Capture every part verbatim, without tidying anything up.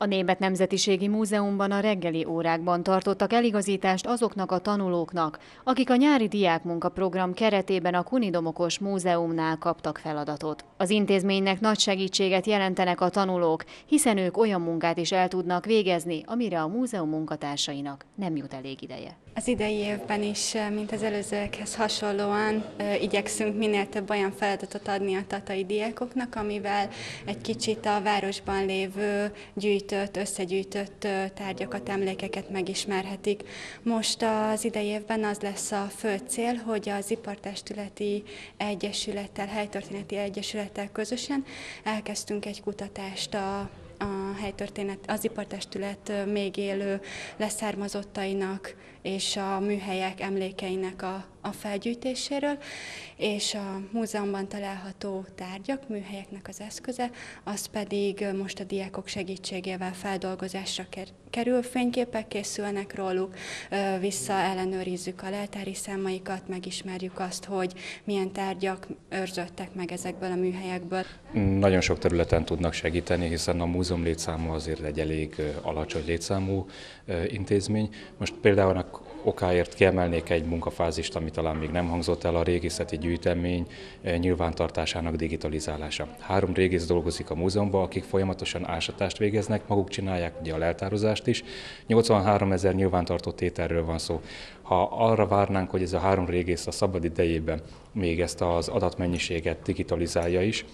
A Német Nemzetiségi Múzeumban a reggeli órákban tartottak eligazítást azoknak a tanulóknak, akik a nyári diákmunkaprogram keretében a Kunidomokos Múzeumnál kaptak feladatot. Az intézménynek nagy segítséget jelentenek a tanulók, hiszen ők olyan munkát is el tudnak végezni, amire a múzeum munkatársainak nem jut elég ideje. Az idei évben is, mint az előzőekhez hasonlóan, igyekszünk minél több olyan feladatot adni a tatai diákoknak, amivel egy kicsit a városban lévő gyűjtött, összegyűjtött tárgyakat, emlékeket megismerhetik. Most az idei évben az lesz a fő cél, hogy az Ipartestületi Egyesülettel, Helytörténeti Egyesülettel közösen elkezdtünk egy kutatást a a helytörténet, az ipartestület még élő leszármazottainak és a műhelyek emlékeinek a, a felgyűjtéséről, és a múzeumban található tárgyak, műhelyeknek az eszköze, az pedig most a diákok segítségével feldolgozásra kerül, fényképek készülnek róluk, visszaellenőrizzük a leltári számaikat, megismerjük azt, hogy milyen tárgyak őrződtek meg ezekből a műhelyekből. Nagyon sok területen tudnak segíteni, hiszen a múzeum létszáma azért egy elég alacsony létszámú intézmény. Most például okáért kiemelnék egy munkafázist, ami talán még nem hangzott el, a régészeti gyűjtemény nyilvántartásának digitalizálása. Három régész dolgozik a múzeumban, akik folyamatosan ásatást végeznek, maguk csinálják ugye a leltározást is. nyolcvanhárom ezer nyilvántartott tételről van szó. Ha arra várnánk, hogy ez a három régész a szabad idejében még ezt az adatmennyiséget digitalizálja is,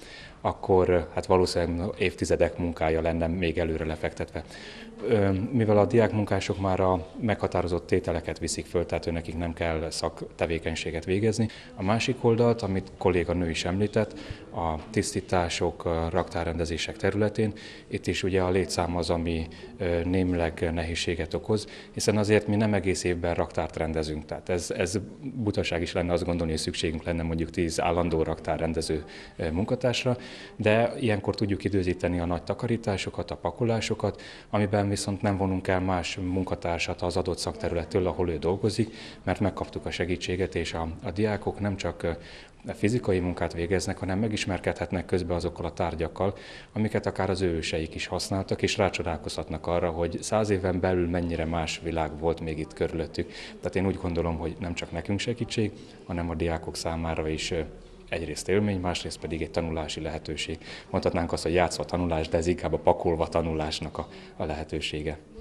akkor hát valószínűleg évtizedek munkája lenne még előre lefektetve. Mivel a diákmunkások már a meghatározott tételeket viszik föl, tehát nekik nem kell szaktevékenységet végezni. A másik oldalt, amit kolléganő is említett, a tisztítások, a raktárrendezések területén, itt is ugye a létszám az, ami némileg nehézséget okoz, hiszen azért mi nem egész évben raktárt rendezünk. Tehát ez, ez butaság is lenne azt gondolni, hogy szükségünk lenne mondjuk tíz állandó raktárrendező munkatársra, de ilyenkor tudjuk időzíteni a nagy takarításokat, a pakolásokat, amiben viszont nem vonunk el más munkatársat az adott szakterülettől, ahol ő dolgozik, mert megkaptuk a segítséget, és a, a diákok nem csak a fizikai munkát végeznek, hanem megismerkedhetnek közben azokkal a tárgyakkal, amiket akár az ő őseik is használtak, és rácsodálkozhatnak arra, hogy száz éven belül mennyire más világ volt még itt körülöttük. Tehát én úgy gondolom, hogy nem csak nekünk segítség, hanem a diákok számára is egyrészt élmény, másrészt pedig egy tanulási lehetőség. Mondhatnánk azt, hogy játszva tanulás, de ez inkább a pakolva tanulásnak a, a lehetősége.